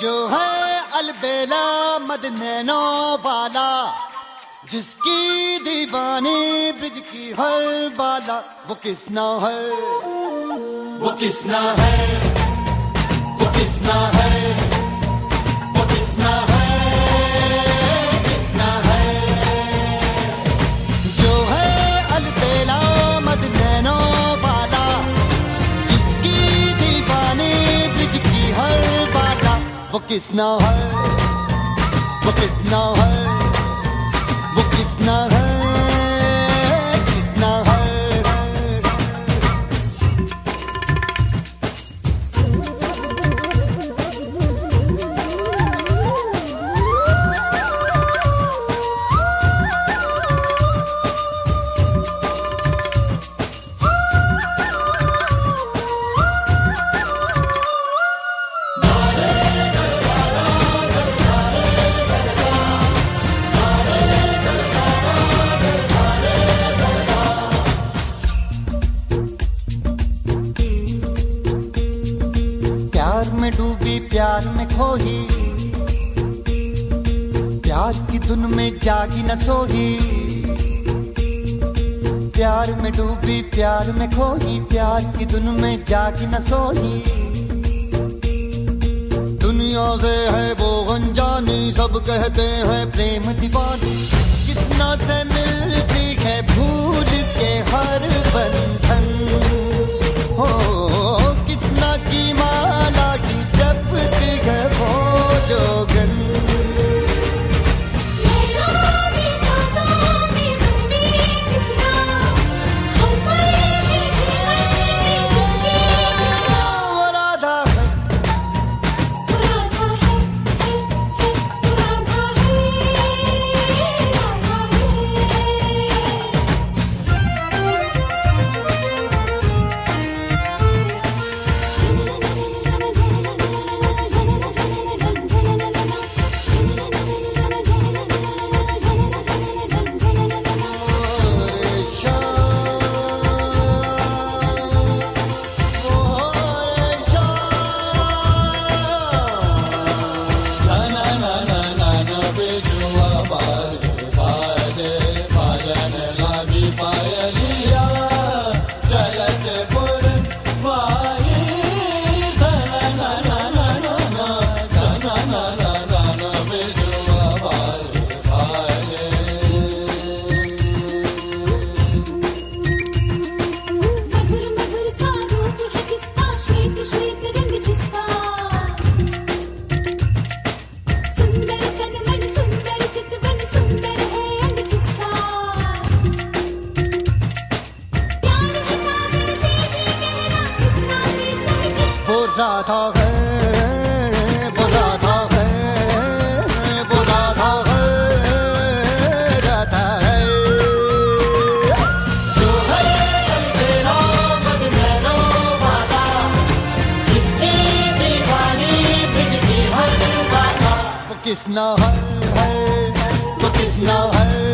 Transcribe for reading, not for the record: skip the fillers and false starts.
जो है अलबेला मद नैनो वाला, जिसकी दीवानी ब्रिज की हर बाला, वो किसना है, वो किसना है, वो किसना है, वो किसना है, किसना है। जो है अलबेला मद नैनो वाला, जिसकी दीवानी ब्रिज की हर बाला, वो किसना है, वो किसना है, वो किसना है, किसना है। प्यार में डूबी प्यार में खोही, प्यार की धुन में जागी न सोही। प्यार में डूबी प्यार में खोही, प्यार की धुन में जागी न सोही। दुनिया से है वो अनजानी, सब कहते हैं प्रेम दीवानी। किसना से मिलती है भूल के हर बंधन, हो किसना की माला की जपती है वो जोगन। राधा है, वो राधा है, वो राधा है, राधा है। जो है अलबेला मद नैनो वाला, जिसकी दीवानी ब्रिज की हर बाला, वो किसना है, वो किसना है।